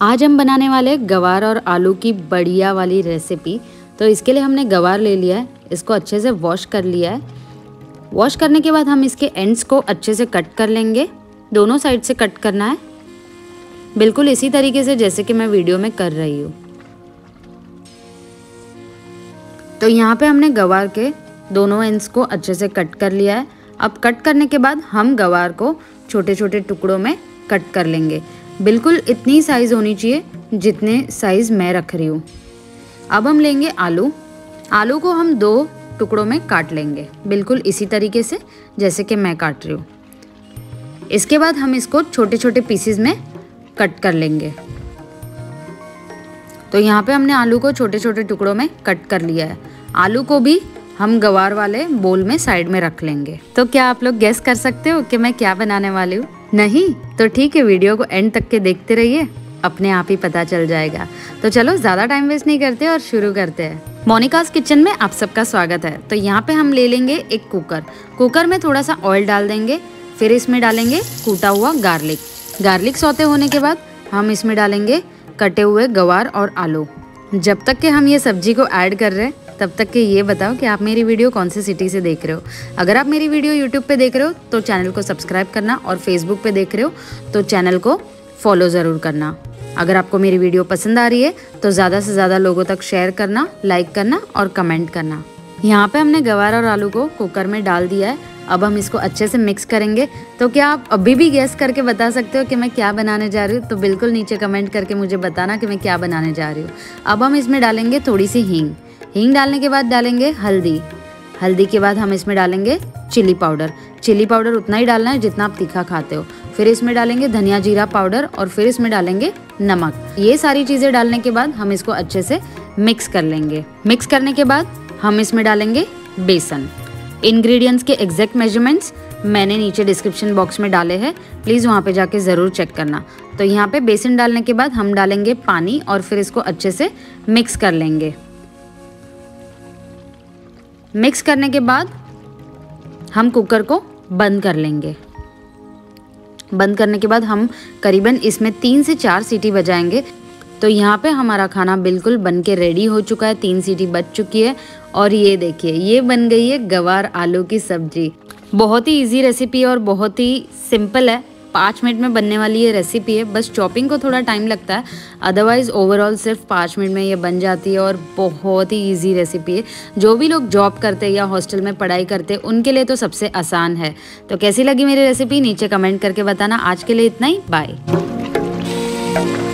आज हम बनाने वाले गवार और आलू की बढ़िया वाली रेसिपी। तो इसके लिए हमने गवार ले लिया है, इसको अच्छे से वॉश कर लिया है। वॉश करने के बाद हम इसके एंड्स को अच्छे से कट कर लेंगे। दोनों साइड से कट करना है, बिल्कुल इसी तरीके से जैसे कि मैं वीडियो में कर रही हूँ। तो यहाँ पे हमने गवार के दोनों एंड्स को अच्छे से कट कर लिया है। अब कट करने के बाद हम गवार को छोटे छोटे टुकड़ों में कट कर लेंगे। बिल्कुल इतनी साइज़ होनी चाहिए जितने साइज़ मैं रख रही हूँ। अब हम लेंगे आलू। आलू को हम 2 टुकड़ों में काट लेंगे, बिल्कुल इसी तरीके से जैसे कि मैं काट रही हूँ। इसके बाद हम इसको छोटे छोटे पीसेस में कट कर लेंगे। तो यहाँ पे हमने आलू को छोटे छोटे टुकड़ों में कट कर लिया है। आलू को भी हम गवार वाले बोल में साइड में रख लेंगे। तो क्या आप लोग गेस कर सकते हो कि मैं क्या बनाने वाली हूँ? नहीं? तो ठीक है, वीडियो को एंड तक के देखते रहिए, अपने आप ही पता चल जाएगा। तो चलो ज़्यादा टाइम वेस्ट नहीं करते और शुरू करते हैं। मोनिकास किचन में आप सबका स्वागत है। तो यहाँ पे हम ले लेंगे एक कुकर। कुकर में थोड़ा सा ऑयल डाल देंगे, फिर इसमें डालेंगे कूटा हुआ गार्लिक। गार्लिक सौते होने के बाद हम इसमें डालेंगे कटे हुए गवार और आलू। जब तक कि हम ये सब्जी को ऐड कर रहे हैं तब तक के ये बताओ कि आप मेरी वीडियो कौन सी सिटी से देख रहे हो। अगर आप मेरी वीडियो यूट्यूब पे देख रहे हो तो चैनल को सब्सक्राइब करना, और फेसबुक पे देख रहे हो तो चैनल को फॉलो ज़रूर करना। अगर आपको मेरी वीडियो पसंद आ रही है तो ज़्यादा से ज़्यादा लोगों तक शेयर करना, लाइक करना और कमेंट करना। यहाँ पे हमने गवार और आलू को कुकर में डाल दिया है। अब हम इसको अच्छे से मिक्स करेंगे। तो क्या आप अभी भी गैस करके बता सकते हो कि मैं क्या बनाने जा रही हूँ? तो बिल्कुल नीचे कमेंट करके मुझे बताना कि मैं क्या बनाने जा रही हूँ। अब हम इसमें डालेंगे थोड़ी सी हींग। हींग डालने के बाद डालेंगे हल्दी। हल्दी के बाद हम इसमें डालेंगे चिली पाउडर। चिली पाउडर उतना ही डालना है जितना आप तीखा खाते हो। फिर इसमें डालेंगे धनिया जीरा पाउडर और फिर इसमें डालेंगे नमक। ये सारी चीज़ें डालने के बाद हम इसको अच्छे से मिक्स कर लेंगे। मिक्स करने के बाद हम इसमें डालेंगे बेसन। इंग्रेडिएंट्स के एग्जैक्ट मेजरमेंट्स मैंने नीचे डिस्क्रिप्शन बॉक्स में डाले हैं, प्लीज़ वहाँ पे जाके ज़रूर चेक करना। तो यहाँ पे बेसन डालने के बाद हम डालेंगे पानी और फिर इसको अच्छे से मिक्स कर लेंगे। मिक्स करने के बाद हम कुकर को बंद कर लेंगे। बंद करने के बाद हम करीबन इसमें 3 से 4 सीटी बजाएंगे। तो यहाँ पे हमारा खाना बिल्कुल बन के रेडी हो चुका है। 3 सीटी बज चुकी है और ये देखिए, ये बन गई है गवार आलू की सब्जी। बहुत ही इजी रेसिपी है और बहुत ही सिंपल है। 5 मिनट में बनने वाली ये रेसिपी है। बस चॉपिंग को थोड़ा टाइम लगता है, अदरवाइज ओवरऑल सिर्फ 5 मिनट में ये बन जाती है और बहुत ही इजी रेसिपी है। जो भी लोग जॉब करते हैं या हॉस्टल में पढ़ाई करते हैं उनके लिए तो सबसे आसान है। तो कैसी लगी मेरी रेसिपी नीचे कमेंट करके बताना। आज के लिए इतना ही, बाय।